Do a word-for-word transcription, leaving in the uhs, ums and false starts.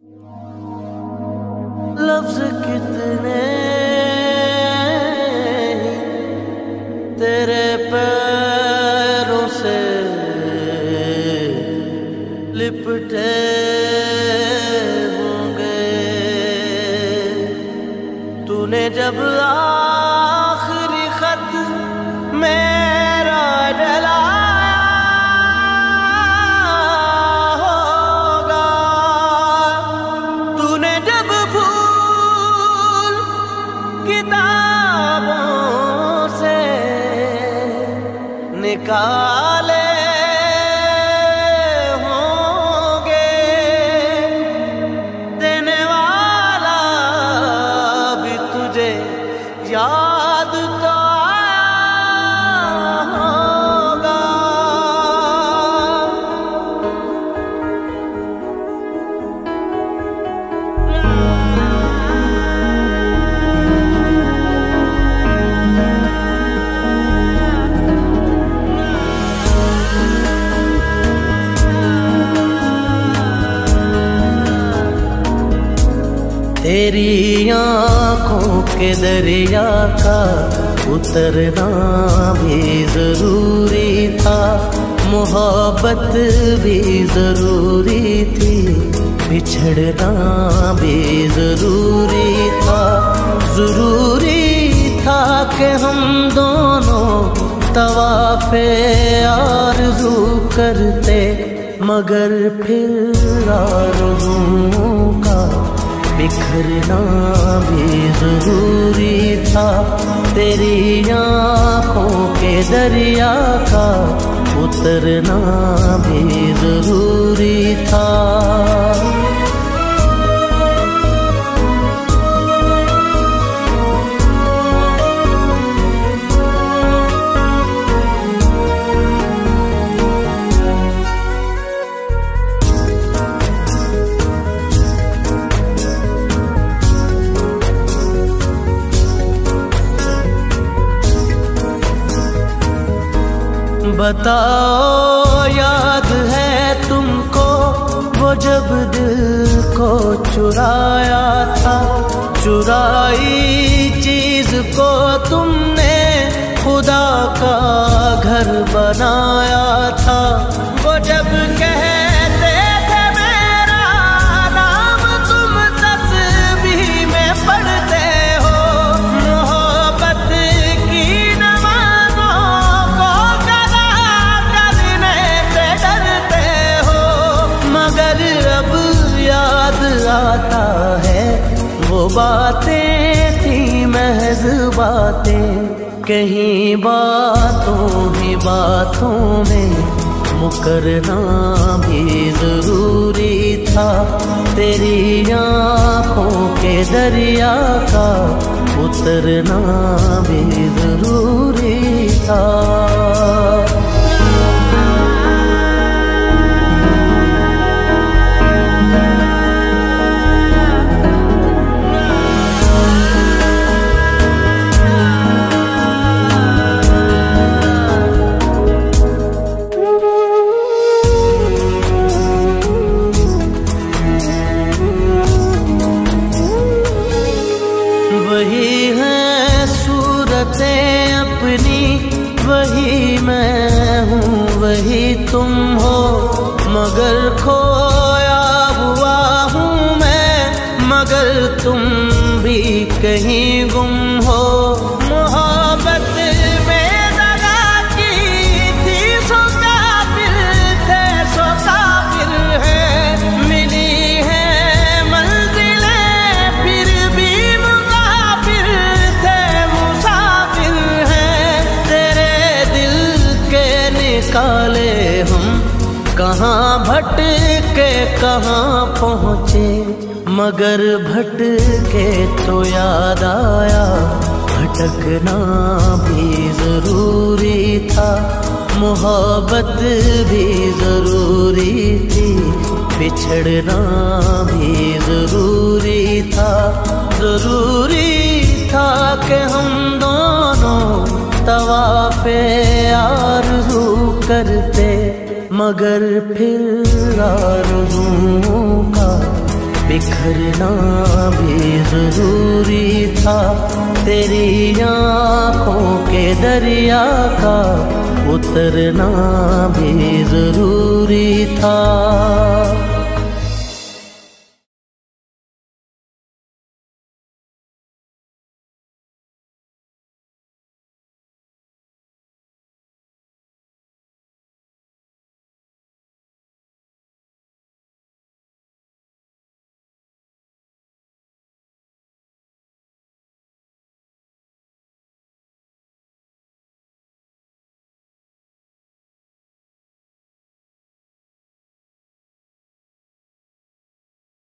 लफ्ज कितने तेरे पैरों से लिपटे होंगे, तूने जब आखिरी खत मेरा जलाया होगा, तूने जब भूल किताबों से निकाले होंगे, देने वाला भी तुझे याद तो आया होगा। तेरी आँखों के दरिया का उतरना भी जरूरी था, मोहब्बत भी जरूरी थी, बिछड़ना भी जरूरी था। जरूरी था कि हम दोनों तवाफ़े आरज़ू करते, मगर फिर आरज़ुओं का बिखरना भी जरूरी था। तेरी आँखों के दरिया का उतरना भी जरूरी था। बताओ याद है तुमको वो जब दिल को चुराया था, चुराई चीज को तुमने खुदा का घर बनाया था। वो जब कहते थे मेरा नाम तुम तस्बीह में पढ़ते हो, मोहब्बत की नमाज़ों को कदा करने से डरते हो, मगर अब याद आता है वो बातें थी महज बातें, कहीं बातों ही बातों में मुकरना भी जरूरी था। तेरी आँखों के दरिया का उतरना भी जरूरी था। वही है सूरतें अपनी, वही मैं हूँ वही तुम हो, मगर खोया हुआ हूँ मैं, मगर तुम भी कहीं गुम हो। मोहब्बत में दगा की थी सो काफिर थे सो काफिर है, मिली है मंजिलें फिर भी मुसाफिर थे मुसाफिर हैं। तेरे दिल के निकाले हम कहाँ भटके कहाँ पहुँचे, मगर भटके तो याद आया भटकना भी जरूरी था। मोहब्बत भी जरूरी थी, बिछड़ना भी जरूरी था। जरूरी था कि हम दोनों तवाफ़े आरज़ू करते, मगर फिर आरज़ुओं का बिखरना भी जरूरी था, तेरी आँखों के दरिया का उतरना भी जरूरी था।